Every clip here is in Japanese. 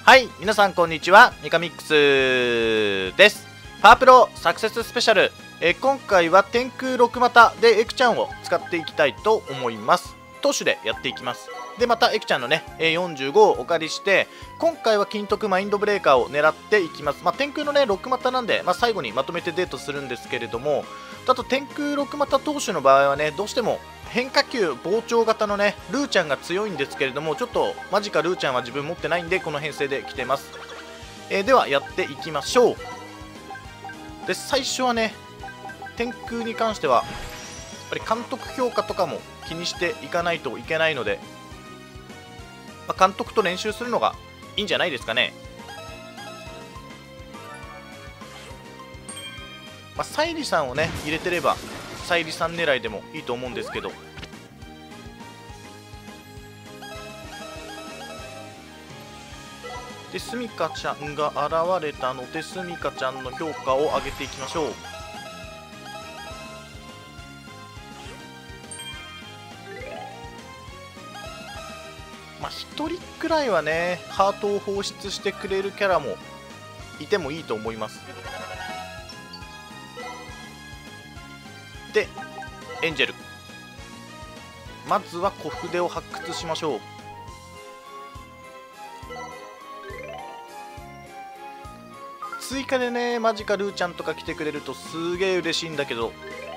はい、皆さんこんにちは、ミカミックスです。パワープロサクセススペシャル、今回は天空6股でエクちゃんを使っていきたいと思います。投手でやっていきます。で、またエクちゃんのね、45をお借りして、今回は金徳マインドブレーカーを狙っていきます。天空のね、6股なんで、最後にまとめてデートするんですけれども、あと天空6股投手の場合はね、どうしても変化球膨張型のねルーちゃんが強いんですけれども、ちょっとマジかルーちゃんは自分持ってないんで、この編成で来てます。ではやっていきましょう。で、最初はね、天空に関してはやっぱり監督評価とかも気にしていかないといけないので、監督と練習するのがいいんじゃないですかね。サイリさんをね入れてればサイリさん狙いでもいいと思うんですけど、でスミカちゃんが現れたので、スミカちゃんの評価を上げていきましょう。1人くらいはねハートを放出してくれるキャラもいてもいいと思います。でエンジェル、まずは小筆を発掘しましょう。追加でねマジカルーちゃんとか来てくれるとすげえ嬉しいんだけど、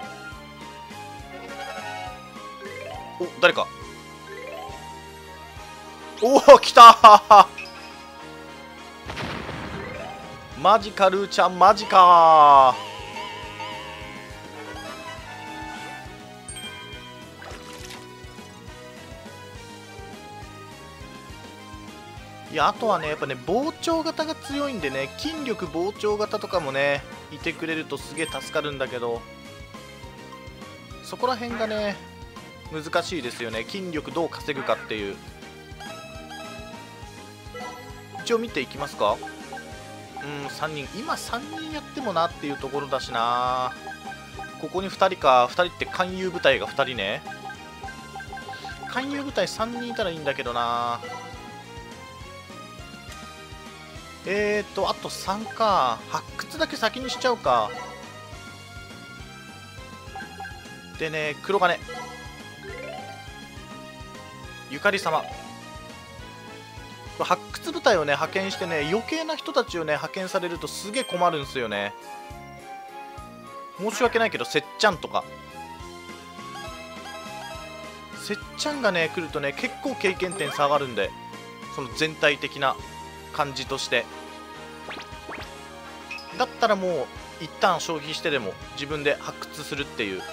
お、誰か、おお来たーマジカルーちゃんマジかー。いや、あとはねやっぱね膨張型が強いんでね、筋力膨張型とかもねいてくれるとすげえ助かるんだけど、そこら辺がね難しいですよね。筋力どう稼ぐかっていう。一応見ていきますか。3人、今3人やってもなっていうところだしな。ここに2人か。2人って勧誘部隊が2人ね。勧誘部隊3人いたらいいんだけどな。あと3か。発掘だけ先にしちゃうか。でね、黒金、ゆかり様、発掘部隊をね派遣してね、余計な人たちをね派遣されるとすげえ困るんですよね。申し訳ないけどせっちゃんとか、せっちゃんがね来るとね結構経験点下がるんで、その全体的な感じとして。だったらもう一旦消費してでも自分で発掘するっていう。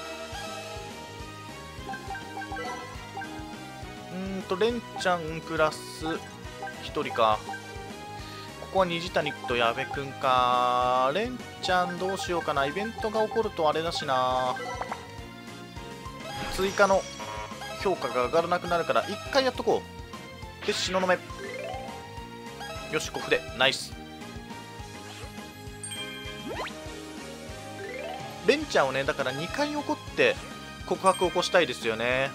レンちゃんプラス1人か。ここは虹谷と矢部くんか。レンちゃんどうしようかな。イベントが起こるとあれだしな。追加の評価が上がらなくなるから1回やっとこう。で、東雲、よし、小筆ナイス。レンちゃんをねだから2回怒って告白を起こしたいですよね。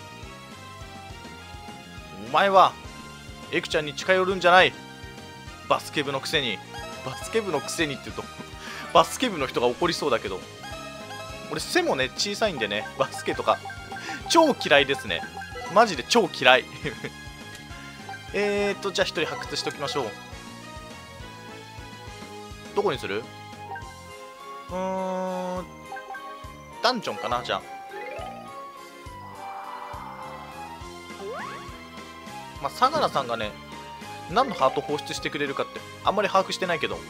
お前はエクちゃんに近寄るんじゃない。バスケ部のくせに。バスケ部のくせにって言うとバスケ部の人が怒りそうだけど、俺背もね小さいんでね、バスケとか超嫌いですね。マジで超嫌いじゃあ1人発掘しておきましょう。どこにする？ダンジョンかな。じゃあ相良さんがね何のハート放出してくれるかってあんまり把握してないけど、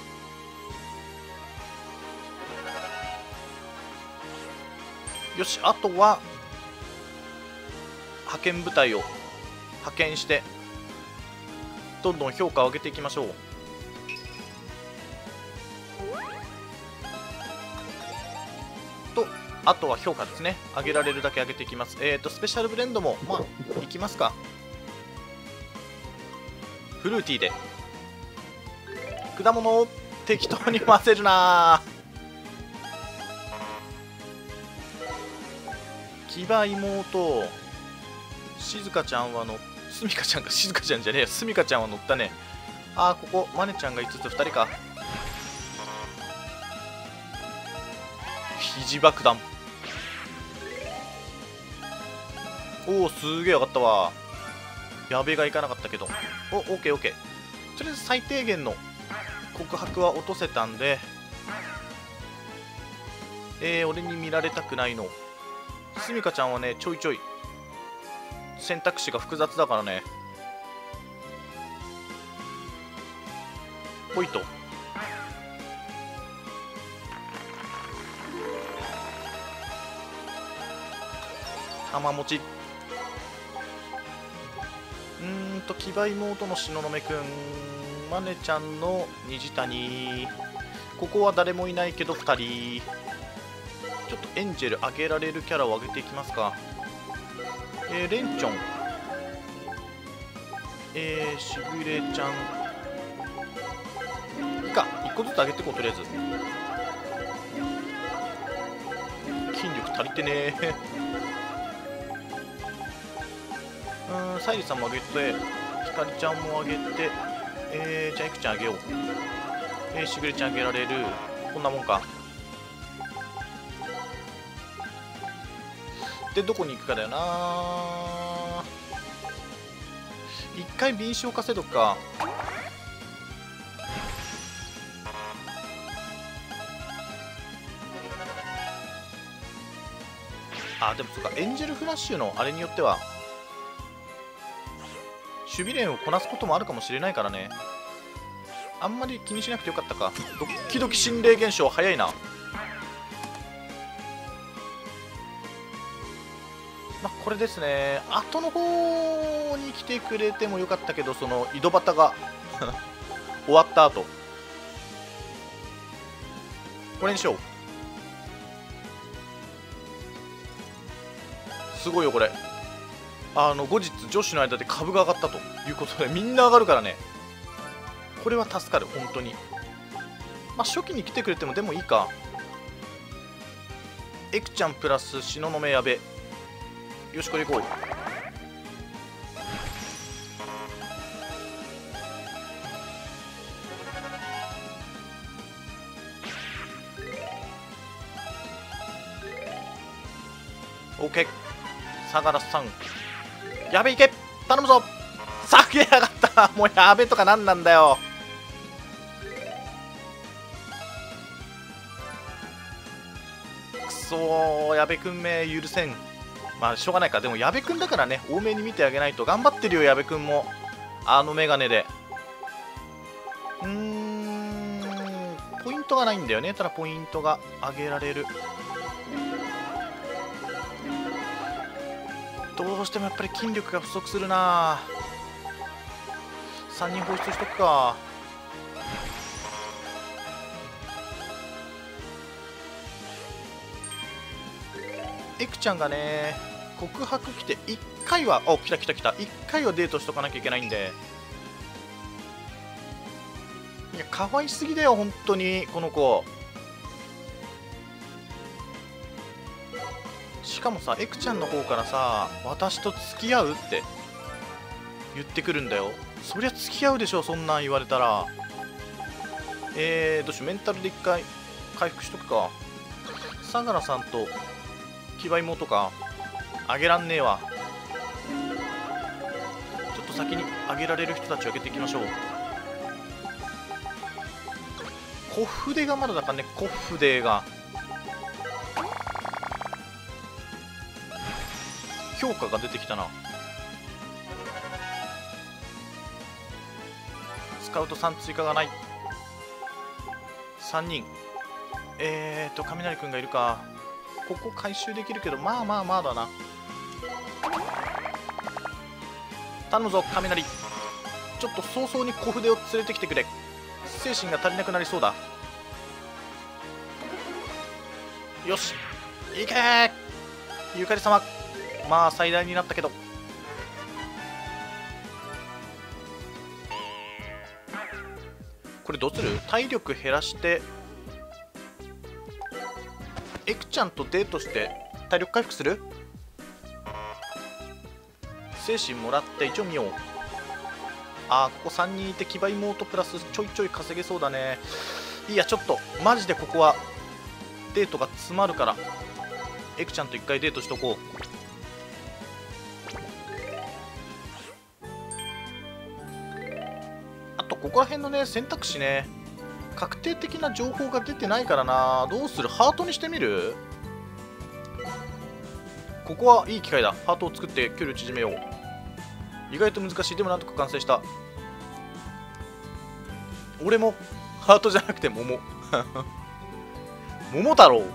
よし、あとは派遣部隊を派遣してどんどん評価を上げていきましょう。とあとは評価ですね、上げられるだけ上げていきます。スペシャルブレンドもいきますか。フルーティーで果物を適当に混ぜるな。騎馬妹、静香ちゃんはの、すみかちゃんか、静香ちゃんじゃねえや、すみかちゃんは乗ったね。 あー、ここマネちゃんが5つ2人か。肘爆弾。おお、すげえ上がったわ。やべがいかなかったけど。お、オッケーオッケー。とりあえず最低限の告白は落とせたんで、俺に見られたくないの。すみかちゃんはね、ちょいちょい選択肢が複雑だからね。ほいと。玉持ち。騎馬妹の東雲くん、マネちゃんの虹谷。ここは誰もいないけど2人。ちょっとエンジェル上げられるキャラを上げていきますか。レンチョン、しぐれちゃん。いいか、1個ずつ上げていこう。とりあえず筋力足りてねサイリさんも上げて、ひかりちゃんも上げて、じゃあいくちゃん上げよう。しぐれちゃん上げられる。こんなもんか。で、どこに行くかだよな。一回敏捷を稼いどくか。あ、でもそうか、エンジェルフラッシュのあれによっては守備連をこなすこともあるかもしれないからね。あんまり気にしなくてよかったか。ドッキドキ心霊現象早いな。まあ、これですね。後の方に来てくれてもよかったけど、その井戸端が終わった後これにしよう。すごいよこれ。後日女子の間で株が上がったということで、みんな上がるからね。これは助かる本当に。まあ初期に来てくれてもでもいいか。エクちゃんプラス東雲矢部。よし、これ行こう。オッケー。相良さん、やべいけ、頼むぞ。下げやがったもうやべとかなんなんだよ。くそー、矢部くんめ許せん。まあしょうがないか。でも矢部くんだからね、多めに見てあげないと。頑張ってるよ矢部くんも、メガネで。ポイントがないんだよね。ただポイントが上げられる。どうしてもやっぱり筋力が不足するな。3人放出しとくか。エクちゃんがね、告白来て1回は、来た来た来た、1回はデートしとかなきゃいけないんで。いや、可愛すぎだよ本当にこの子。しかもさ、エクちゃんの方からさ、私と付き合うって言ってくるんだよ。そりゃ付き合うでしょ、そんなん言われたら。どうしよう、メンタルで1回回復しとくか。相良さんと騎馬妹か。あげらんねえわ。ちょっと先にあげられる人たちをあげていきましょう。小筆がまだだからね。小筆が評価が出てきたな。スカウト3追加がない。3人。雷くんがいるか。ここ回収できるけど、まあまあまあだな。頼むぞ雷。ちょっと早々に小筆を連れてきてくれ。精神が足りなくなりそうだ。よし、いけーゆかり様。まあ最大になったけど。これどうする？体力減らしてエクちゃんとデートして体力回復する？精神もらって一応見よう。 あー、ここ3人いて騎馬妹プラスちょいちょい稼げそうだね。いや、ちょっとマジでここはデートが詰まるからエクちゃんと1回デートしとこう。あとここら辺のね選択肢ね、確定的な情報が出てないからな。どうする？ハートにしてみる？ここはいい機会だ。ハートを作って距離を縮めよう。意外と難しい。でもなんとか完成した。俺もハートじゃなくて桃桃太郎。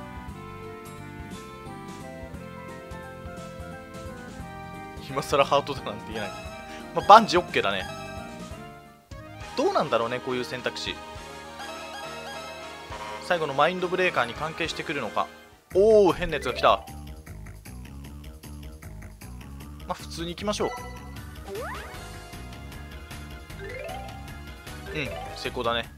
今更ハートだなんて言えない。まあ、バンジ OK だね。どうなんだろうね、こういう選択肢。最後のマインドブレーカーに関係してくるのか。おお、変なやつが来た。まあ普通に行きましょう。うん、成功だね。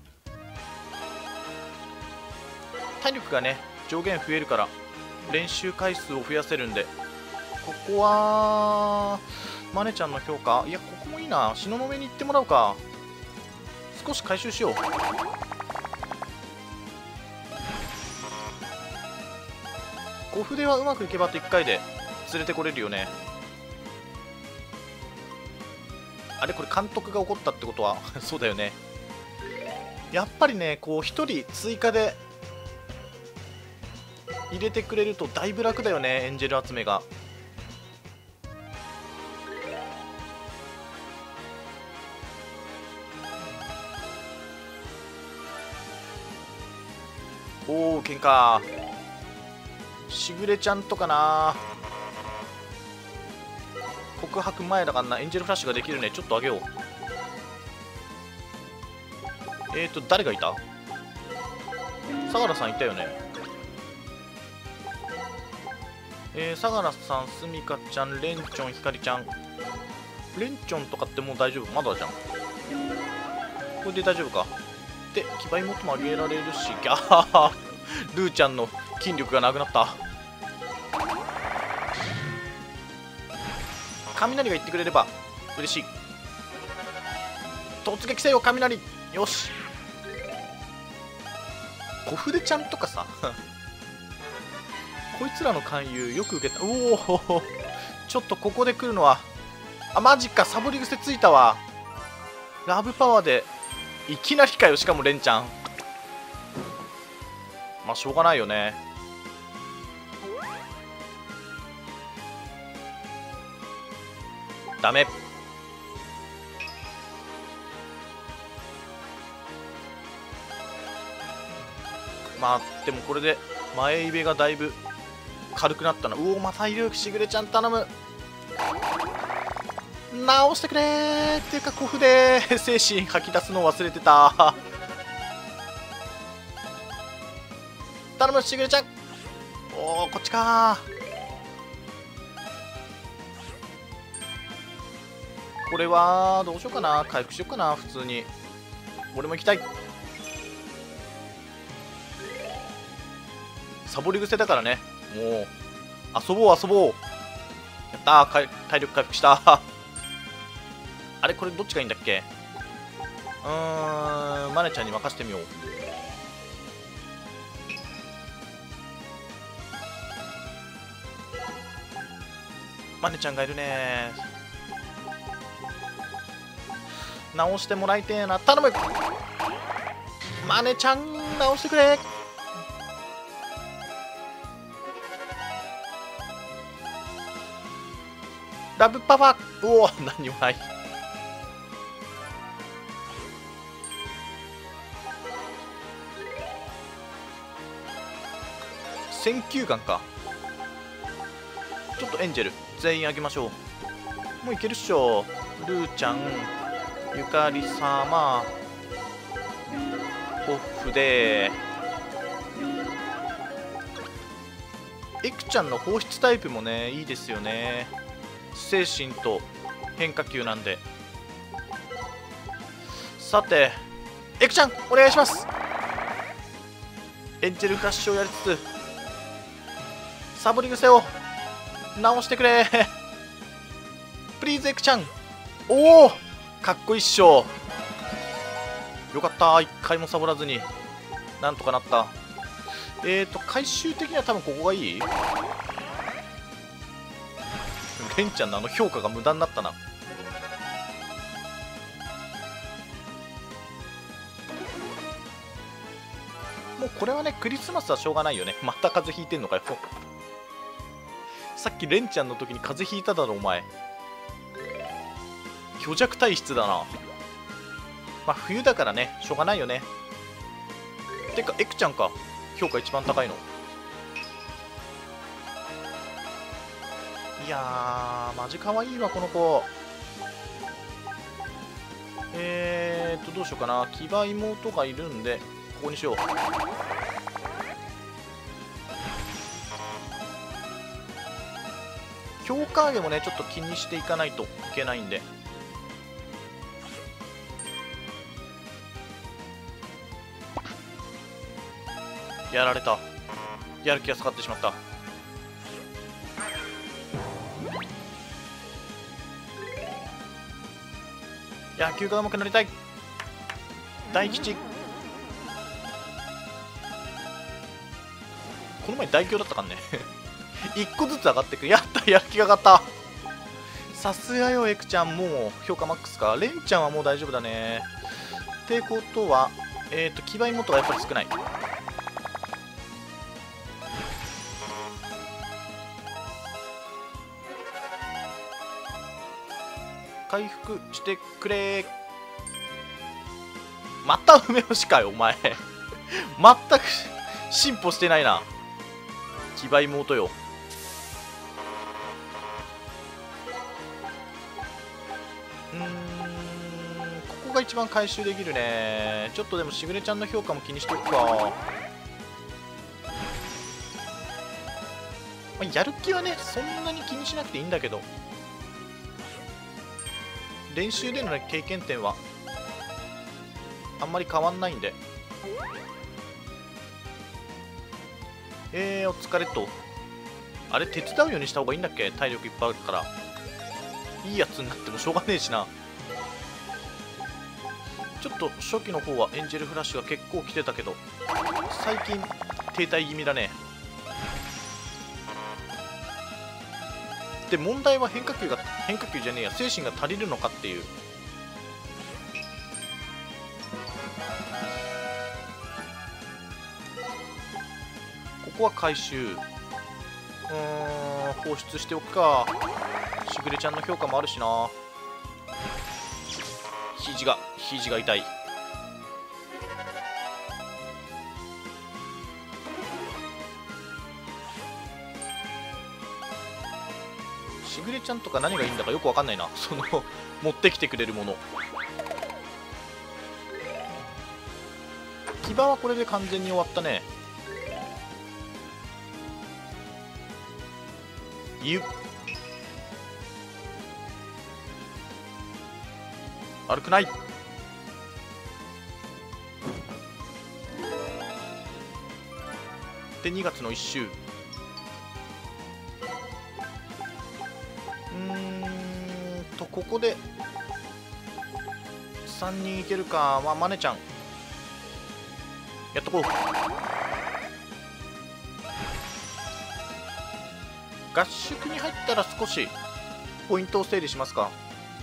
体力がね上限増えるから練習回数を増やせるんで、ここはマネちゃんの評価、いやここもいいな。東雲に行ってもらうか。少し回収しよう。小筆はうまくいけばあと1回で連れてこれるよね。あれこれ監督が怒ったってことはそうだよね。やっぱりねこう1人追加で入れてくれるとだいぶ楽だよね、エンジェル集めが。おお、喧嘩。しぐれちゃんとかな。告白前だからな。エンジェルフラッシュができるね。ちょっとあげよう。誰がいた？相良さんいたよね。相良さん、すみかちゃん、レンチョン、ひかりちゃん。レンチョンとかってもう大丈夫？まだじゃん。これで大丈夫か。で、騎馬妹もあげられるし、ギャールーちゃんの筋力がなくなった。雷が言ってくれれば嬉しい。突撃せよ雷。よし。小筆ちゃんとかさこいつらの勧誘よく受けた。おお、ちょっとここで来るのは、あ、マジか、サボり癖ついたわ。ラブパワーでいきなりかよ。しかもレンちゃん。まあしょうがないよね。ダメ。まあでもこれで前イベがだいぶ軽くなったな。うお、またいる。しぐれちゃん頼む。直してくれー。っていうか小筆精神吐き出すの忘れてた頼むしぐれちゃん。おお、こっちかー。これはどうしようかな。回復しようかな。普通に俺も行きたい。サボり癖だからね。もう遊ぼう遊ぼう。やったー、体力回復したあれこれどっちがいいんだっけ。マネちゃんに任せてみよう。マネちゃんがいるね。直してもらいてえな。頼むマネちゃん、直してくれ。ラブパパ。おお、何もない。選球眼か。ちょっとエンジェル全員あげましょう。もういけるっしょ。ルーちゃん、ゆかり様、オフでエクちゃんの放出タイプもねいいですよね。精神と変化球なんで。さてエクちゃんお願いします。エンジェルフラッシュをやりつつサボり癖を直してくれプリーズエクちゃん。おおかっこいいっしょ。よかったー、一回もサボらずになんとかなった。回収的には多分ここがいい。レンちゃんの評価が無駄になったな。もうこれはね、クリスマスはしょうがないよね。また風邪ひいてんのかよ。さっきレンちゃんの時に風邪ひいただろお前。虚弱体質だな。まあ冬だからね、しょうがないよね。てかエクちゃんか、評価一番高いの。いやー、マジ可愛いわこの子。どうしようかな。騎馬妹がいるんでここにしよう。強化上げもねちょっと気にしていかないといけないんで。やられた。やる気が下がってしまった。野球が上手くなりたい。大吉。この前大凶だったかんね。1個ずつ上がってく。やった、やる気が上がった。さすがよエクちゃん、もう評価マックスか。レンちゃんはもう大丈夫だね。ってことは騎馬妹がやっぱり少ない。回復してくれ。また梅干しかよお前。全く進歩してないな。騎馬妹よ。ここが一番回収できるね。ちょっとでもしぐれちゃんの評価も気にしておくか。まあ、やる気はねそんなに気にしなくていいんだけど、練習での、ね、経験点はあんまり変わんないんで。お疲れと。あれ手伝うようにした方がいいんだっけ。体力いっぱいあるからいいやつになってもしょうがねえしな。ちょっと初期の方はエンジェルフラッシュが結構来てたけど最近停滞気味だね。で問題は変化球じゃねえや、精神が足りるのかっていう。ここは回収。放出しておくか。しぐれちゃんの評価もあるしな。肘が痛い。しぐれちゃんとか何がいいんだかよくわかんないな。その持ってきてくれるもの。騎馬はこれで完全に終わったね。悪くない。で2月の1週。ここで3人いけるか。まあマネちゃんやっとこう。合宿に入ったら少しポイントを整理しますか。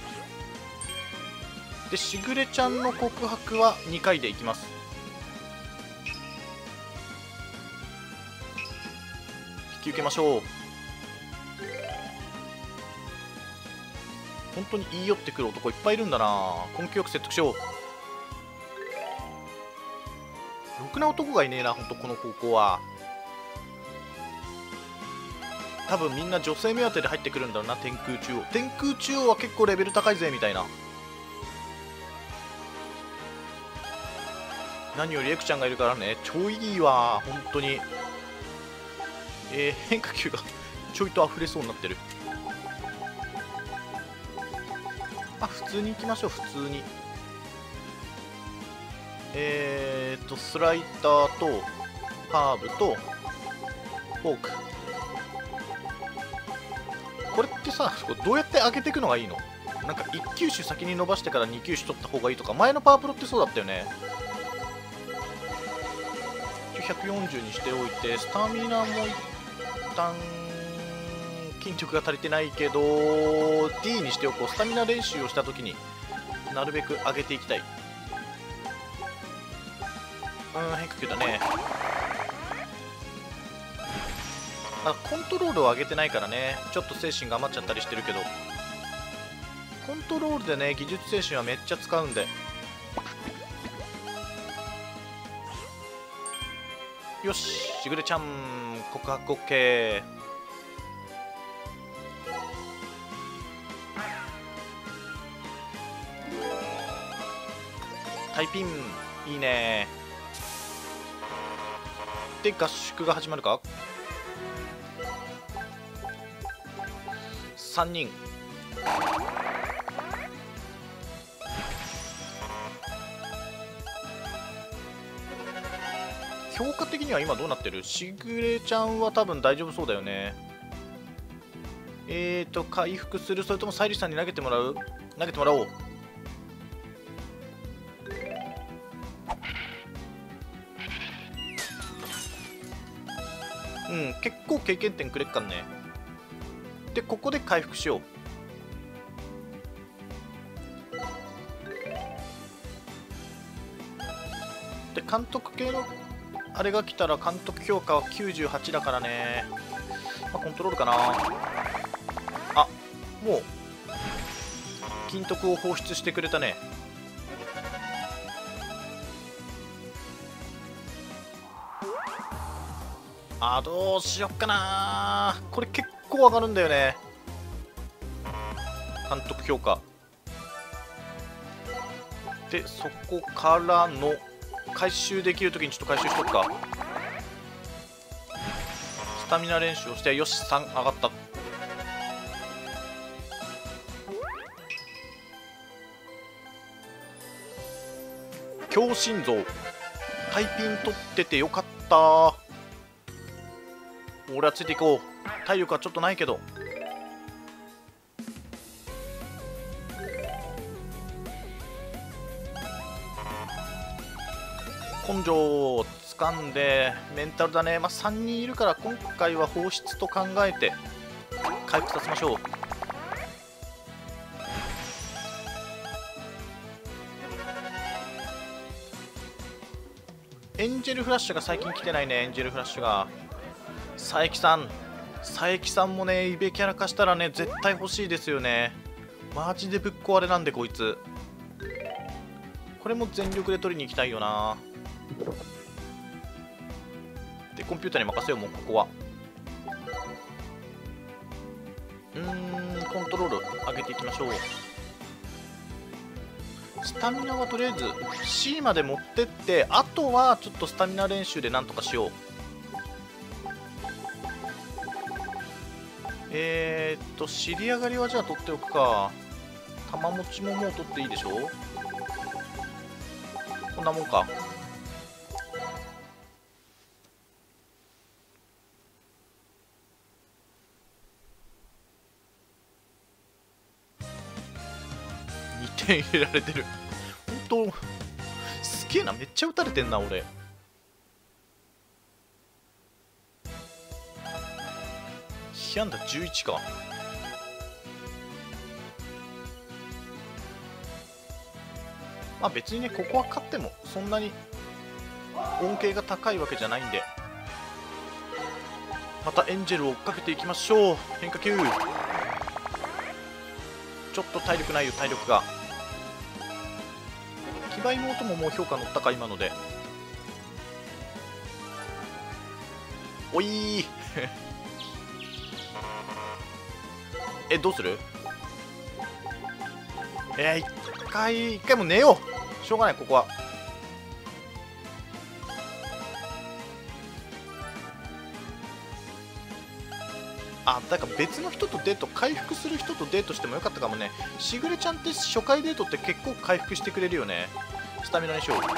でしぐれちゃんの告白は2回でいきます。引き受けましょう。本当に言い寄ってくる男いっぱいいるんだな。根気よく説得しよう。ろくな男がいねえな本当この高校は。多分みんな女性目当てで入ってくるんだろうな。天空中央は結構レベル高いぜみたいな。何よりエクちゃんがいるからね、超いいわ本当に。変化球がちょいと溢れそうになってる。普通に行きましょう。普通にスライダーとカーブとフォーク。これってさどうやって上げていくのがいいの。 なんか1球種先に伸ばしてから2球種取った方がいいとか、前のパワープロってそうだったよね。140にしておいて、スタミナも一旦筋力が足りてないけど D にしておこう。スタミナ練習をした時になるべく上げていきたい。変化球だね。まだコントロールを上げてないからね、ちょっと精神が余っちゃったりしてるけど、コントロールでね技術精神はめっちゃ使うんで。よし、しぐれちゃん告白 OK。 タイピンいいね。で合宿が始まるか。3人評価的には今どうなってる？しぐれちゃんは多分大丈夫そうだよね。回復する？それともサイリスさんに投げてもらう？投げてもらおう。結構経験点くれっかんね。でここで回復しよう。で監督系のあれが来たら監督評価は98だからね。コントロールかな。あ、もう金徳を放出してくれたね。どうしよっかな。これ結構上がるんだよね、監督評価で。そこからの回収できるときにちょっと回収しとくか。スタミナ練習をして、よし3上がった。強心臓タイピン取っててよかった。俺はついていこう。体力はちょっとないけど。根性をつかんでメンタルだね。3人いるから今回は放出と考えて回復させましょう。エンジェルフラッシュが最近来てないね。エンジェルフラッシュが佐伯さんもねイベキャラ化したらね絶対欲しいですよね。マジでぶっ壊れなんでこいつ。これも全力で取りに行きたいよな。でコンピューターに任せよう。もうここはコントロール上げていきましょう。スタミナはとりあえず C まで持ってって、あとはちょっとスタミナ練習でなんとかしよう。尻上がりはじゃあ取っておくか。玉持ちももう取っていいでしょ。こんなもんか。2点入れられてる。本当すげえな。めっちゃ打たれてんな俺。被安打11か。別にねここは勝ってもそんなに恩恵が高いわけじゃないんで、またエンジェルを追っかけていきましょう。変化球ちょっと体力ないよ。体力が騎馬妹ももう評価乗ったか今ので。おいどうする？一回も寝よう。しょうがないここは。だから別の人とデート、回復する人とデートしてもよかったかもね。しぐれちゃんって初回デートって結構回復してくれるよね。スタミナにしよ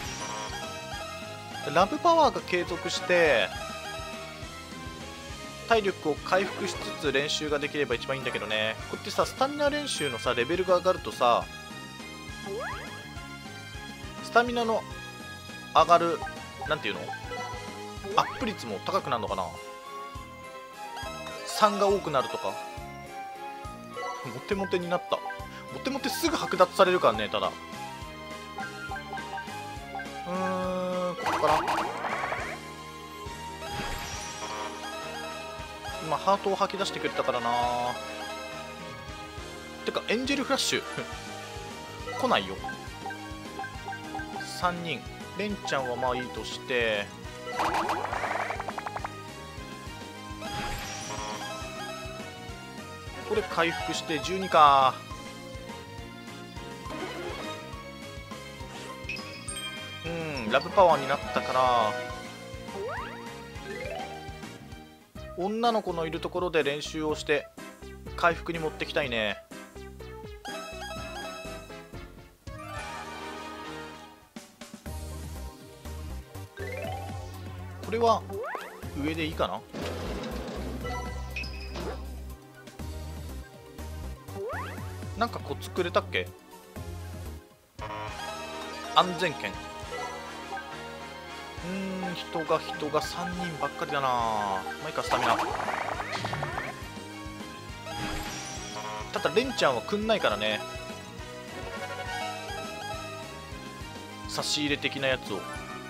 う。ラブパワーが継続して体力を回復しつつ練習ができれば一番いいんだけどね。こうやってさ、スタミナ練習のさレベルが上がるとさ、スタミナの上がるなんていうのアップ率も高くなるのかな。3が多くなるとか。モテモテになった。モテモテすぐ剥奪されるからね。ただここから今ハートを吐き出してくれたからな。てかエンジェルフラッシュ来ないよ。3人レンちゃんはまあいいとして、これ回復して12か。ラブパワーになったから女の子のいるところで練習をして回復に持ってきたいね。これは上でいいかな。なんかコツくれたっけ。安全圏。人が3人ばっかりだな。まあいいか、スタミナ。ただレンちゃんはくんないからね、差し入れ的なやつを。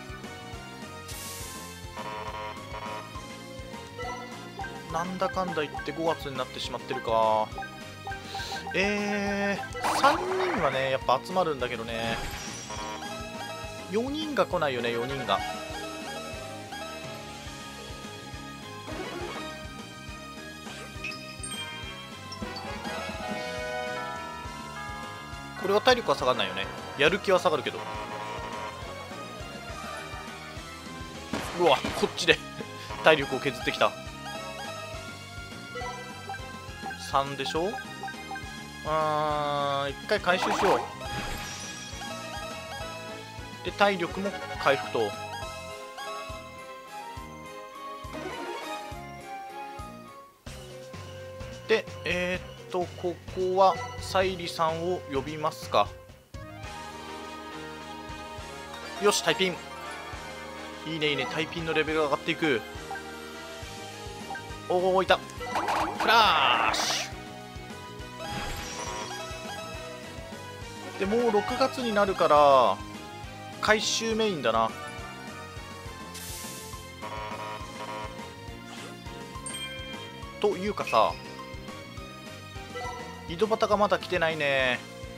なんだかんだ言って5月になってしまってるか。3人はねやっぱ集まるんだけどね、4人が来ないよね。4人がこれは体力は下がらないよね。やる気は下がるけど。うわ、こっちで体力を削ってきた。3でしょ。一回回収しよう。で体力も回復と。でここは沙莉さんを呼びますか。よし、タイピン。いいねいいね、タイピンのレベルが上がっていく。おお、いた。フラッシュでもう6月になるから回収メインだな。というかさ、井戸端がまだ来てないね。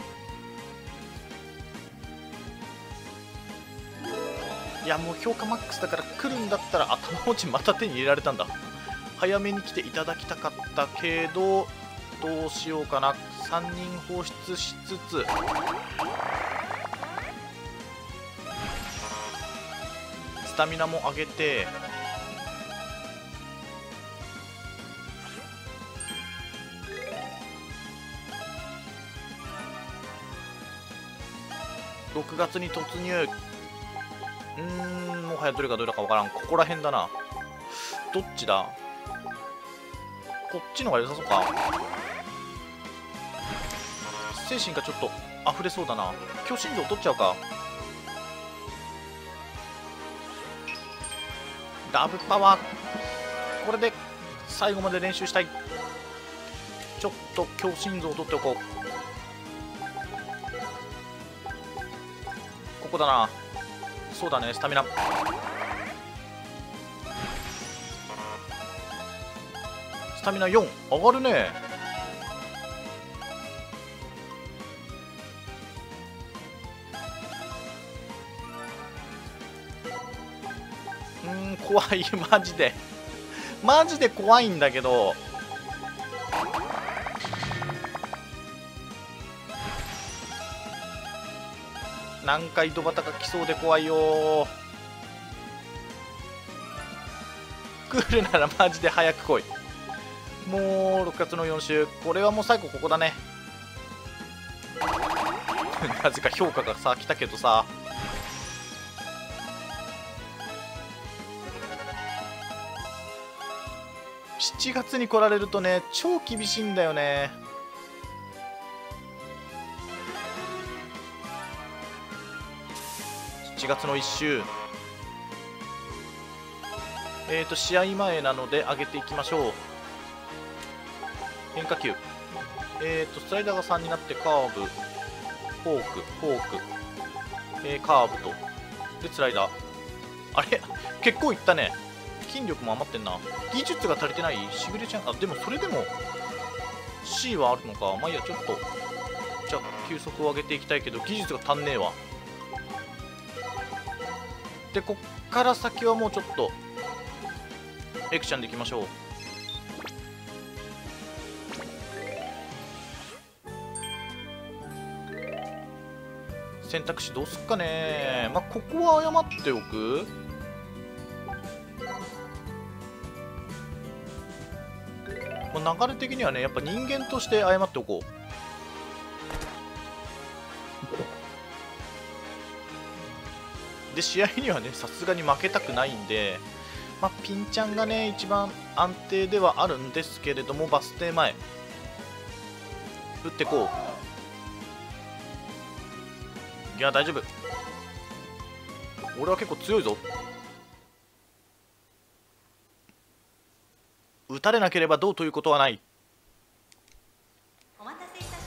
いやもう評価マックスだから来るんだったら、頭文字また手に入れられたんだ。早めに来ていただきたかったけどどうしようかな。3人放出しつつスタミナも上げて、6月に突入。もはやどれがどれだかわからん。ここら辺だな。どっちだ。こっちの方が良さそうか。精神がちょっと溢れそうだな。今日心臓取っちゃうか。ダブパワー、これで最後まで練習したい。ちょっと強心臓を取っておこう。ここだな。そうだね、スタミナ。スタミナ4上がるね。怖い。マジでマジで怖いんだけど。何回ドバタが来そうで怖いよ。来るならマジで早く来い。もう6月の4週、これはもう最後ここだね。なぜか評価がさ来たけどさ、7 7月に来られるとね超厳しいんだよね。7月の1週試合前なので上げていきましょう。変化球スライダーが3になってカーブフォークカーブとでスライダー。あれ結構いったね。筋力も余ってんな。技術が足りてない。しぐれちゃん、あ、でもそれでも C はあるのか。まあいいや、ちょっとじゃあ球速を上げていきたいけど技術が足んねえわ。でこっから先はもうちょっとエクちゃんでいきましょう。選択肢どうすっかね。まあここは謝っておく。流れ的にはねやっぱ人間として謝っておこう。で試合にはねさすがに負けたくないんで、まあ、ピンちゃんがね一番安定ではあるんですけれども、バス停前打ってこう。いや大丈夫、俺は結構強いぞ。打たれなければどうということはない。 お待たせいたし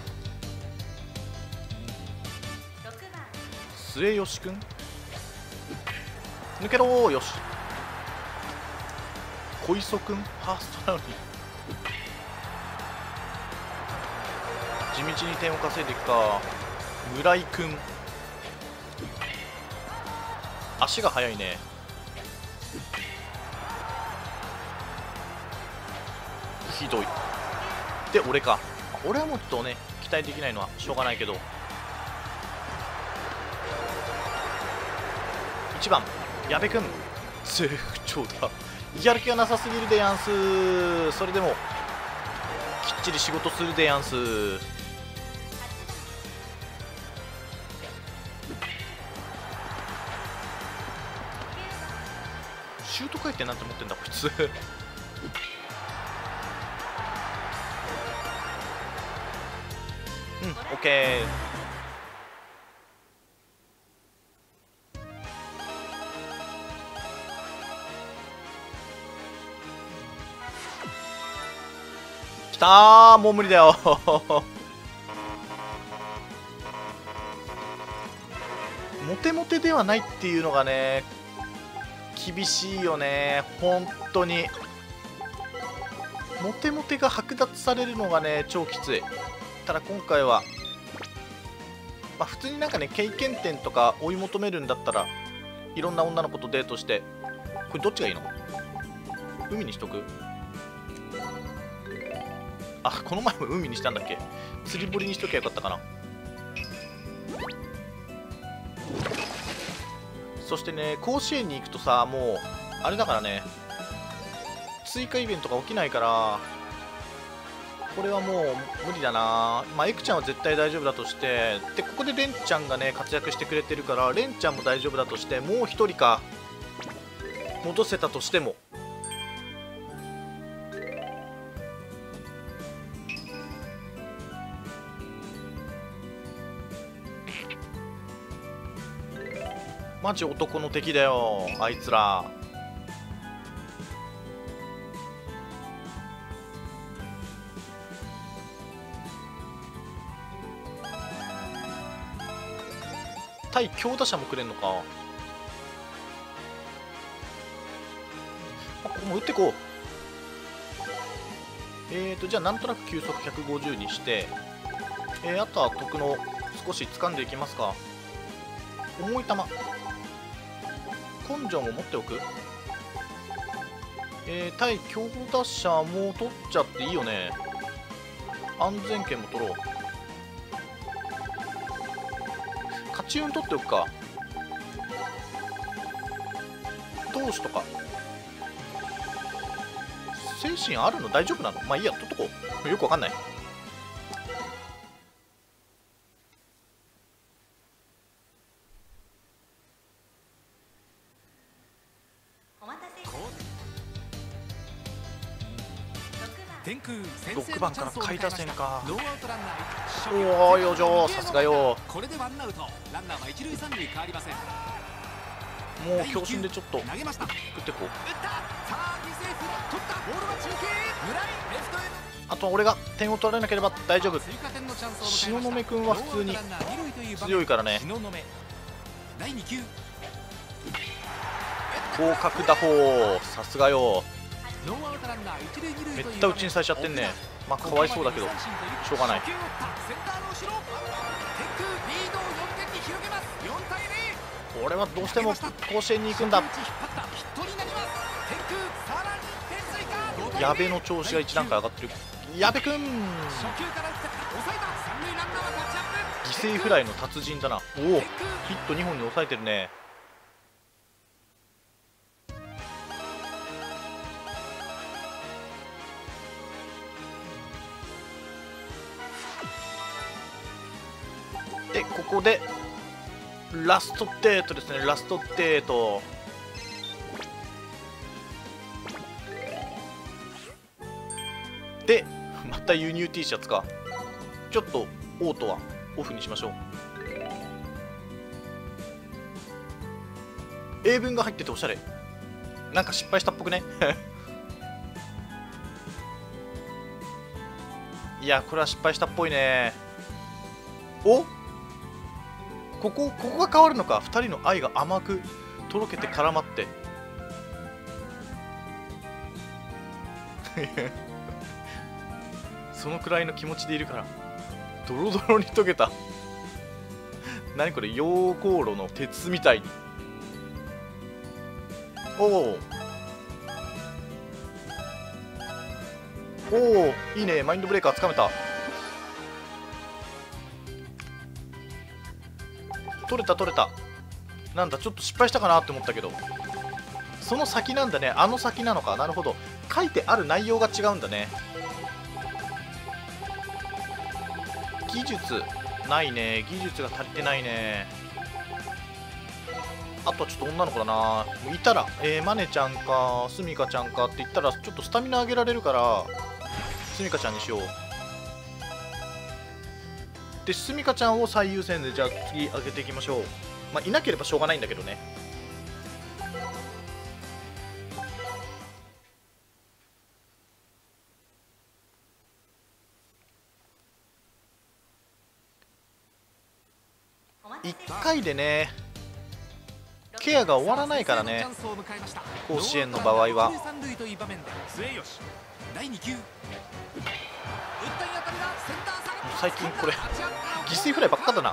ました。6番末吉くん抜けろー。よし小磯くんファーストなのに地道に点を稼いでいくか。村井くん足が速いね。ひどい。で俺か。俺はもっとね期待できないのはしょうがないけど、1番矢部君絶不調だ。やる気がなさすぎるでやんす。それでもきっちり仕事するでやんす。シュート回転なんて持ってんだこいつうんオッケー。きたー、もう無理だよモテモテではないっていうのがね厳しいよね本当に。モテモテが剥奪されるのがね超きつい。ただ今回はまあ普通になんかね経験点とか追い求めるんだったらいろんな女の子とデートして、これどっちがいいの？海にしとく？あ、この前も海にしたんだっけ？釣り堀にしときゃよかったかな。そしてね甲子園に行くとさもうあれだからね追加イベントが起きないから、これはもう無理だな。まあエクちゃんは絶対大丈夫だとして、でここでレンちゃんがね活躍してくれてるからレンちゃんも大丈夫だとして、もう1人か戻せたとしてもマジ男の敵だよあいつら。対強打者もくれんのか。ここも打ってこう。じゃあなんとなく球速150にして、あとは徳の少し掴んでいきますか。重い球根性も持っておく。対強打者も取っちゃっていいよね。安全圏も取ろう。勝ち運取っておくか。投手とか精神あるの大丈夫なの？まあいいや、取っとこう。よくわかんない。 お待たせ。 天空 6番から下位打線か。 ノーアウトランナーおお、よじょ、さすがよ。 これでワンアウト、ランナーは一塁三塁変わりません。 もう強振でちょっと投げました。打っ食ってこう。 た。さあ犠牲フライ取った。ボールは中継村井レフトへ。 あとは俺が点を取られなければ大丈夫。 追加点のチャンスを迎えました。 東雲君は普通に強いからね。 東雲第2球広角打法、さすがよ。 ノーアウトランナー一塁二塁めっというた打ちにされちゃってんね。まあかわいそうだけどしょうがない。 初球を打ったセンターの後ろ。天空リードを4点に広げます。4対0。 俺はどうしても甲子園に行くんだ。矢部の調子が1段階上がってる。矢部君、犠牲フライの達人だな。おお、ヒット2本に抑えてるね。でここでラストデートですね。ラストデート。でまた輸入 T シャツか。ちょっとオートはオフにしましょう。英文が入ってておしゃれ。なんか失敗したっぽくねいや、これは失敗したっぽいね。お、ここが変わるのか。2人の愛が甘くとろけて絡まってそのくらいの気持ちでいるからドロドロに溶けた何これ、溶鉱炉の鉄みたいに。おお、いいね。マインドブレーカーつかめた。取れた取れた。なんだ、ちょっと失敗したかなって思ったけど、その先なんだね。あの先なのか。なるほど、書いてある内容が違うんだね。技術ないね。技術が足りてないね。あとはちょっと女の子だな。いたらマネちゃんかスミカちゃんかって言ったらちょっとスタミナ上げられるからスミカちゃんにしよう。でスミカちゃんを最優先で、じゃあ次上げていきましょう。まあいなければしょうがないんだけどね。1回でねケアが終わらないからね、甲子園の場合は。最近これ犠牲フライばっかだな。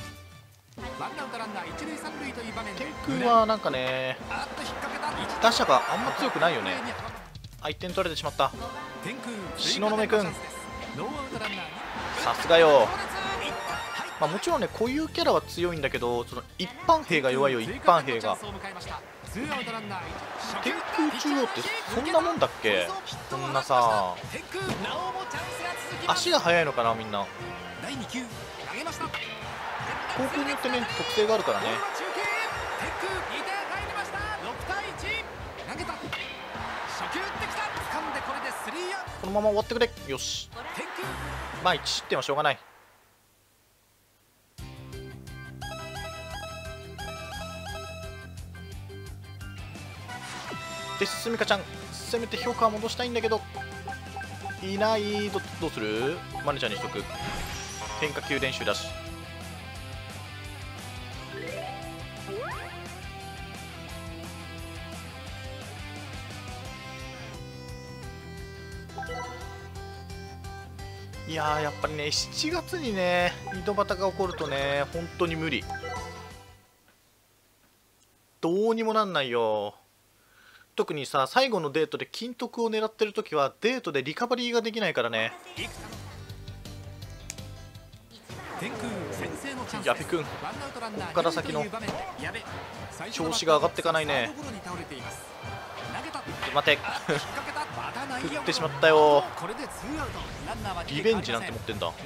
天空はなんかね、打者があんま強くないよね。1点取れてしまった。東雲くん、さすがよ。まあ、もちろんねこういうキャラは強いんだけど、その一般兵が弱いよ。一般兵が。天空中央ってそんなもんだっけ。そんなさ、足が速いのかなみんな。高校によってね特性があるからね。このまま終わってくれ。よし、まあ1失点はしょうがない。でスミカちゃん、せめて評価は戻したいんだけどいない。どうする。マネちゃんにしとく。変化球練習だし。いやー、やっぱりね7月にね井戸端が起こるとね本当に無理。どうにもなんないよ。特にさ、最後のデートで金徳を狙ってるときはデートでリカバリーができないからね。矢部君、ここから先の調子が上がっていかないね。待て振ってしまったよ。リベンジなんて持ってんだ。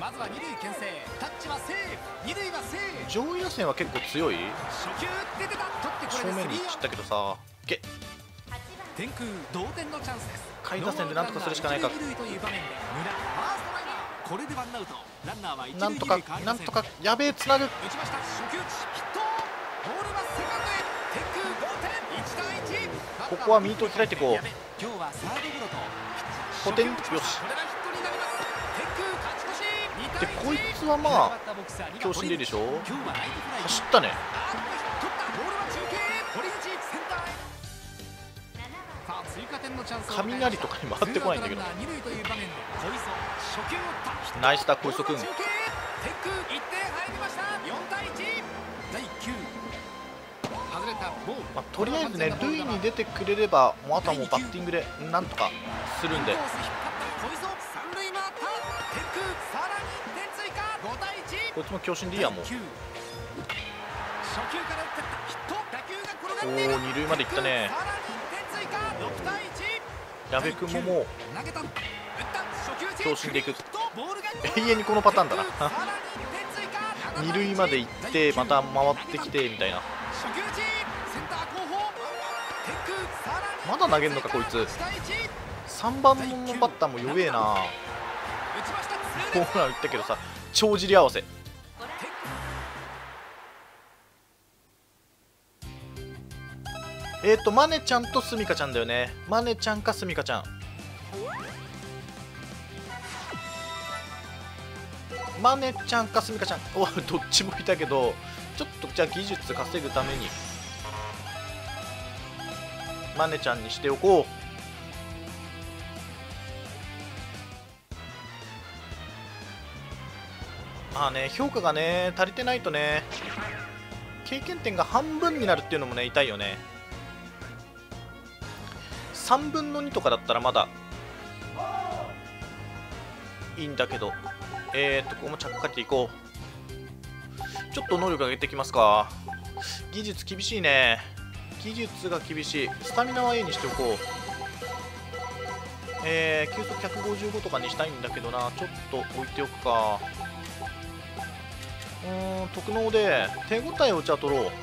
上位打線は結構強い。正面に散ったけどさ、天空同点のチャンスです。 下位打線でなんとかするしかないか。 これでワンアウト。ランナーは一塁なんとか二塁変わりません。 なんとか、やべえ、つなぐ。 打ちました。初球打ちヒット。ボールはセカンドへ。天空同点。1対1。 ここはミートを開いていこう。 今日はサードゴロとポテン、よし。 これがヒットになります。天空勝ち越し。2 で対1。 こいつはまあ強振でいいでしょ。 今日はライトフライ。 走ったね。 取ったボールは中継へ。堀口センターへ。さあ追加点のチャンスを迎えました。 雷とかに回ってこないんだけど。 ツーアウトランナー二塁という場面で小磯初球を打った。 ナイスだ小磯君。 中継へ。天空1点入りました。4対1。第9外れたボール。 まあ、とりあえずね、塁に出てくれれば、もうあとはもうバッティングでなんとかするんで。 コース引っ張った小磯三塁回った。天空さらに1点追加。5対1。 こいつも強振でいいやもう。 初球から打ってったヒット。打球が転おがっている。 お、二塁まで行ったね。 さらに1点追加。6対1。 矢部君ももう投げた打った初球打ち強振でいく。 ボールが永遠にこのパターンだな。 さらに1点追加。 二塁まで行ってまた回ってきてみたいな。 初球打ちセンター後方。天空さらにまだ投げるのかこいつ。 1対1。 3番のバッターも弱えな。 打ちました。 ホームラン打ったけどさ、帳尻合わせ。マネちゃんとスミカちゃんだよね。マネちゃんかスミカちゃん。マネちゃんかスミカちゃん。お、どっちもいたけど、ちょっとじゃあ技術稼ぐためにマネちゃんにしておこう。まあね、評価がね足りてないとね、経験点が半分になるっていうのもね痛いよね。3分の2とかだったらまだいいんだけど、ここもちゃっかりでいこう。ちょっと能力上げていきますか。技術厳しいね。技術が厳しい。スタミナは A にしておこう。球速155とかにしたいんだけどな。ちょっと置いておくか。特能で手応えをじゃあ取ろう。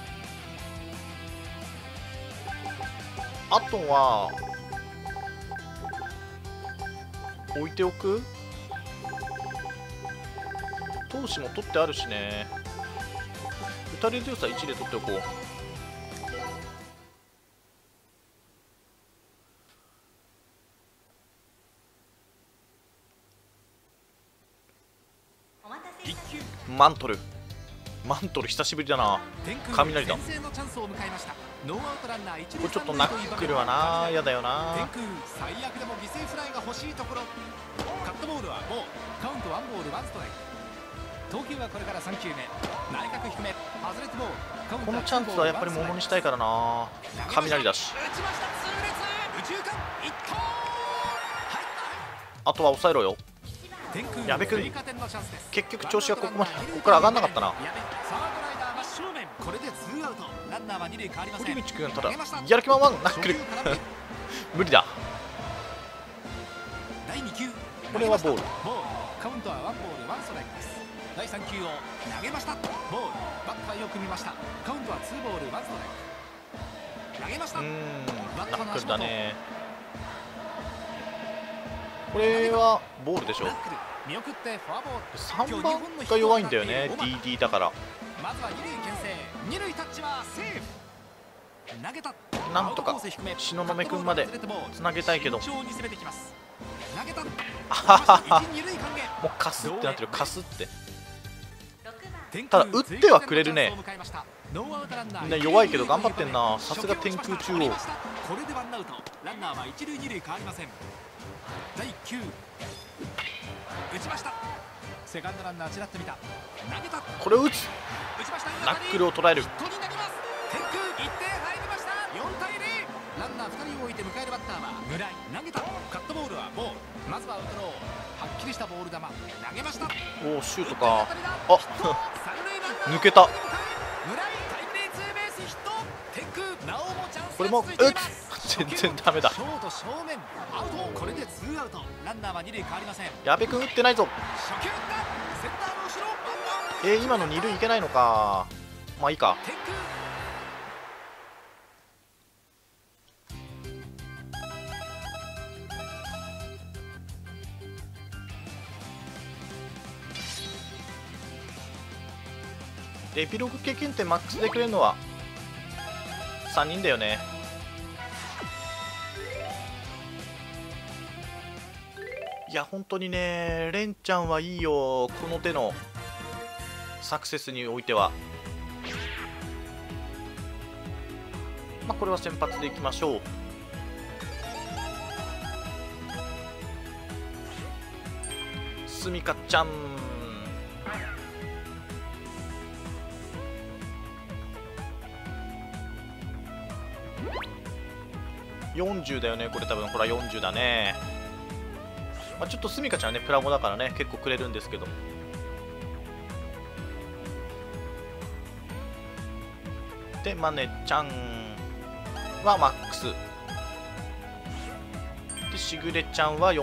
あとは置いておく。投資も取ってあるしね。打たれ強さ1で取っておこう。 お待たせいたしました。 マントル。マントル久しぶりだな。雷だ。こ先制のチャンスを迎えました。ノーアウトランナー一塁れちょっとナックルはな、やだよな。 天空最悪でも犠牲フライが欲しいところ。カットボールはボール。カウントワンボールワンストライク。投球はこれから3球目。内角低め外れてボール。カウントこのチャンスはやっぱりものにしたいからな。雷だし。 打ちました痛烈。右中間一投。入ったあとは抑えろよ。 天空矢部君追加点のチャンスです。 結局調子がここから上がんなかったな。 矢部サードライダー真正面。これでツーアウト。ランナーは二塁変わりません。 堀口君ただやる気満々。ナックル無理だ。 第2球これはボール。 カウントはワンボールワンストライクです。第3球を投げました。ボールバッターよく見ました。カウントはツーボールワンストライク。投げました。 ナックルだね。これはボールでしょ。 見送ってフォアボール。 3番が弱いんだよね。 DD だから。 まずは二塁牽制。二塁タッチはセーフ。投げた。 なんとか東雲君までつなげたいけど、 慎重に攻めてきます。投げた。 あははは。 一二塁間へ。 もうカスってなってる。カスって。 6番ただ打ってはくれるね。 ノーアウトランナーみんな弱いけど頑張ってんな。さすが天空中央。 これでワンアウト。ランナーは一塁二塁変わりません。第9打ちました。セカンドランナーちらっと見た。投げた。 これを打つ。 打ちました。 ナックルを捉える。 ヒットになります。天空1点入りました。4対0。ランナー2人を置いて迎えるバッターは村井。投げた。カットボールはボール。まずはアウトロー。はっきりしたボール球。投げました。 おお、シュートか。あ抜抜けた。 村井タイムリーツーベースヒット。天空なおもチャンスこれもが続いています。 全然ダメだ。 ショート正面アウト。これでツーアウト。ランナーは二塁変わりません。 矢部君打ってないぞ。 初球打ったセンターの後ろ。 今の二塁いけないのか。まあいいか。 天空でエピローグ経験点マックスでくれるのは3人だよね。いや本当にね、レンちゃんはいいよ、この手のサクセスにおいては。まあこれは先発でいきましょう。すみかちゃん、40だよねこれ多分。ほら40だね。まあ、ちょっとすみかちゃんはねプラモだからね結構くれるんですけど。でマネちゃんはマックスで、しぐれちゃんは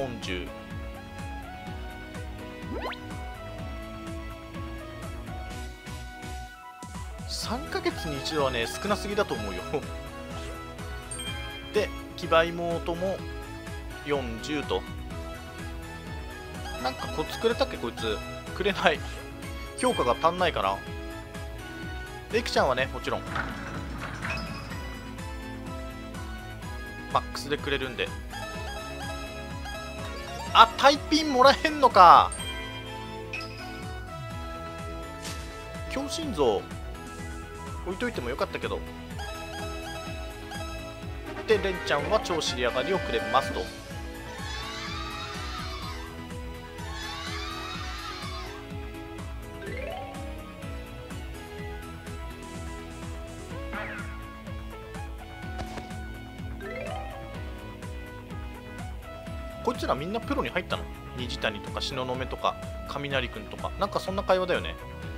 40。3ヶ月に一度はね少なすぎだと思うよで騎馬妹も40と。なんかコツくれたっけこいつ。くれない。評価が足んないかな。エクちゃんはねもちろんマックスでくれるんで。あ、タイピンもらえんのか。強心臓置いといてもよかったけど。でレンちゃんは超尻上がりをくれますと。こいつらみんなプロに入ったの？虹谷とか東雲とか雷くんとか、なんかそんな会話だよね。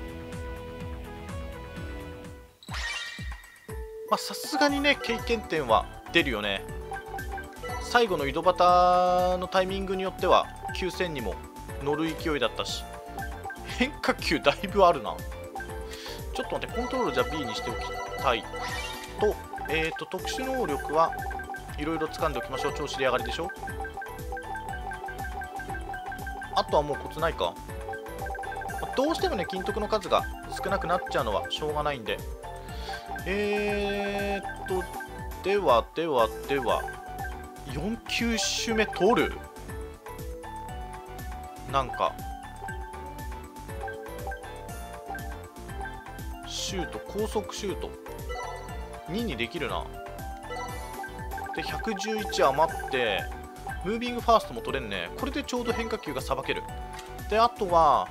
まあさすがにね経験点は出るよね。最後の井戸端のタイミングによっては9000にも乗る勢いだったし、変化球だいぶあるな。ちょっと待って、コントロールじゃ B にしておきたいと。特殊能力はいろいろ掴んでおきましょう。超尻上がりでしょ。あとはもうコツないか。どうしてもね金徳の数が少なくなっちゃうのはしょうがないんで、では4球種目取る。なんかシュート、高速シュート2にできるな。で111余ってムービングファーストも取れんね。これでちょうど変化球がさばける。であとは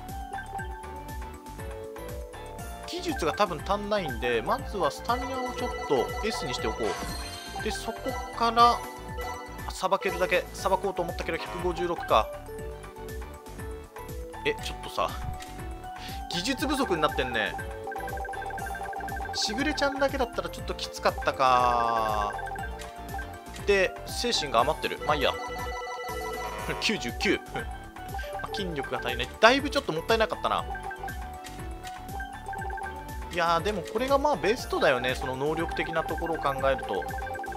技術が多分足んないんで、まずはスタミナをちょっと S にしておこう。でそこからさばけるだけさばこうと思ったけど156か。ちょっとさ技術不足になってんね。しぐれちゃんだけだったらちょっときつかったか。で精神が余ってる。まあいいや99 筋力が足りない。だいぶちょっともったいなかったな。いやーでもこれがまあベストだよね、その能力的なところを考えると。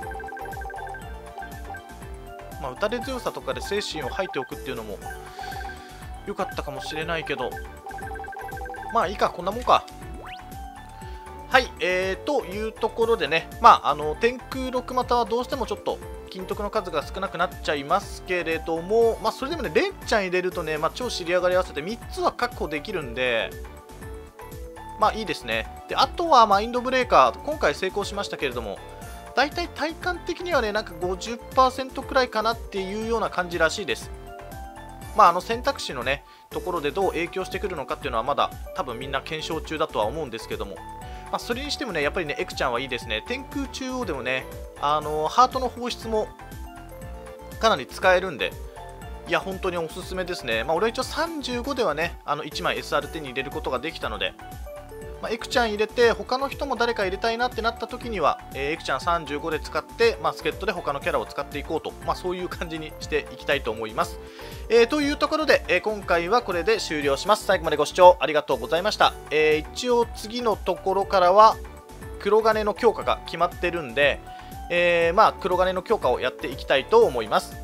まあ打たれ強さとかで精神を吐いておくっていうのも良かったかもしれないけど、まあいいか、こんなもんか。はい、というところでね、まあ天空六股はどうしてもちょっと金徳の数が少なくなっちゃいますけれども、まあそれでもねレンちゃん入れるとね、まあ、超尻上がり合わせて3つは確保できるんで、まあいいですね。であとはマインドブレーカー今回成功しましたけれども、だいたい体感的にはねなんか 50% くらいかなっていうような感じらしいです。まあ選択肢のねところでどう影響してくるのかっていうのはまだ多分みんな検証中だとは思うんですけども、まあ、それにしてもねやっぱりねエクちゃんはいいですね。天空中央でもねハートの放出もかなり使えるんで、いや本当におすすめですね。まあ俺は一応35ではね1枚 SR 手に入れることができたので、まあ、エクちゃん入れて他の人も誰か入れたいなってなった時には、エクちゃん35で使って、まあ、助っ人で他のキャラを使っていこうと、まあ、そういう感じにしていきたいと思います。というところで、今回はこれで終了します。最後までご視聴ありがとうございました。一応次のところからは黒金の強化が決まってるんで、まあ黒金の強化をやっていきたいと思います。